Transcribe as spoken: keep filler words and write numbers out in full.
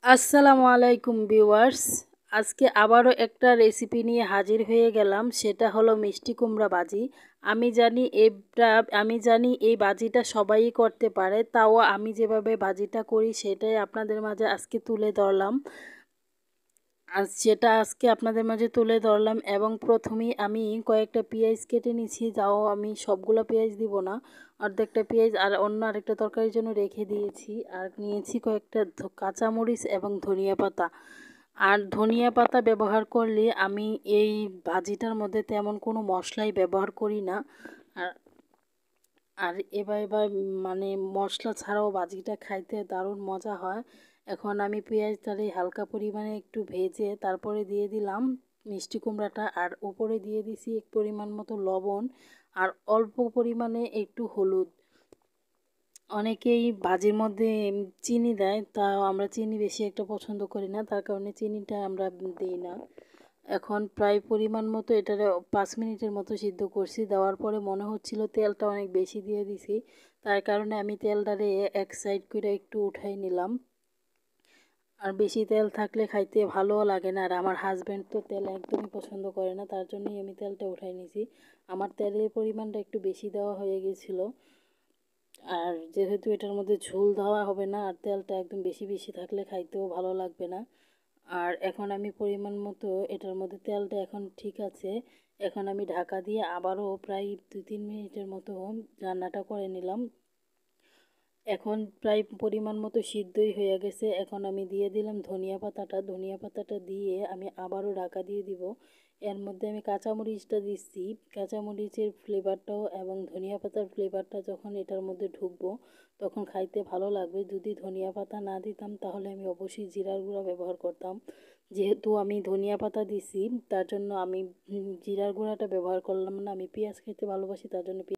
আসসালামু আলাইকুম ভিউয়ার্স। আজকে আবারও একটা রেসিপি নিয়ে হাজির হয়ে গেলাম, সেটা হলো মিষ্টি কুমড়া ভাজি। আমি জানি এটা আমি জানি এই ভাজিটা সবাই করতে পারে, তাও আমি যেভাবে ভাজিটা করি সেটাই আপনাদের মাঝে আজকে তুলে ধরলাম। আর সেটা আজকে আপনাদের মাঝে তুলে ধরলাম এবং প্রথমেই আমি কয়েকটা পেঁয়াজ কেটে নিয়েছি, যাও আমি সবগুলো পেঁয়াজ দিব না, অর্ধেকটা পেঁয়াজ আর অন্য আরেকটা তরকারির জন্য রেখে দিয়েছি। আর নিয়েছি কয়েকটা কাঁচামরিচ এবং ধনিয়া পাতা। আর ধনিয়া পাতা ব্যবহার করলে আমি এই ভাজিটার মধ্যে তেমন কোনো মশলাই ব্যবহার করি না। আর আর এবার এবার মানে মশলা ছাড়াও ভাজিটা খাইতে দারুণ মজা হয়। এখন আমি পেঁয়াজটারে হালকা পরিমাণে একটু ভেজে তারপরে দিয়ে দিলাম মিষ্টি কুমড়াটা, আর উপরে দিয়ে দিছি এক পরিমাণ মতো লবণ আর অল্প পরিমাণে একটু হলুদ। অনেকেই ভাজির মধ্যে চিনি দেয়, তা আমরা চিনি বেশি একটা পছন্দ করি না, তার কারণে চিনিটা আমরা দিই না। এখন প্রায় পরিমাণ মতো এটারে পাঁচ মিনিটের মতো সিদ্ধ করছি। দেওয়ার পরে মনে হচ্ছিল তেলটা অনেক বেশি দিয়ে দিছি, তার কারণে আমি তেলটারে এক সাইড করে একটু উঠাই নিলাম। আর বেশি তেল থাকলে খাইতে ভালোও লাগে না, আর আমার হাজব্যান্ড তো তেল একদমই পছন্দ করে না, তার জন্যই আমি তেলটা উঠাই নিছি। আমার তেলের পরিমাণটা একটু বেশি দেওয়া হয়ে গেছিলো। আর যেহেতু এটার মধ্যে ঝোল দেওয়া হবে না, আর তেলটা একদম বেশি বেশি থাকলে খাইতেও ভালো লাগবে না। আর এখন আমি পরিমাণ মতো এটার মধ্যে তেলটা এখন ঠিক আছে। এখন আমি ঢাকা দিয়ে আবারও প্রায় দুই তিন মিনিটের মতো রান্নাটা করে নিলাম। এখন প্রায় পরিমাণ মতো সিদ্ধই হয়ে গেছে। এখন আমি দিয়ে দিলাম ধনিয়া পাতাটা। ধনিয়া পাতাটা দিয়ে আমি আবারও ঢাকা দিয়ে দিব। এর মধ্যে আমি কাঁচামরিচটা দিচ্ছি। কাঁচামরিচের ফ্লেভারটাও এবং ধনিয়া পাতার ফ্লেভারটা যখন এটার মধ্যে ঢুকবো তখন খাইতে ভালো লাগবে। যদি ধনিয়া পাতা না দিতাম তাহলে আমি অবশ্যই জিরার গুঁড়া ব্যবহার করতাম। যেহেতু আমি ধনিয়া পাতা দিছি তার জন্য আমি জিরার গুঁড়াটা ব্যবহার করলাম না। আমি পেঁয়াজ খেতে ভালোবাসি, তার জন্য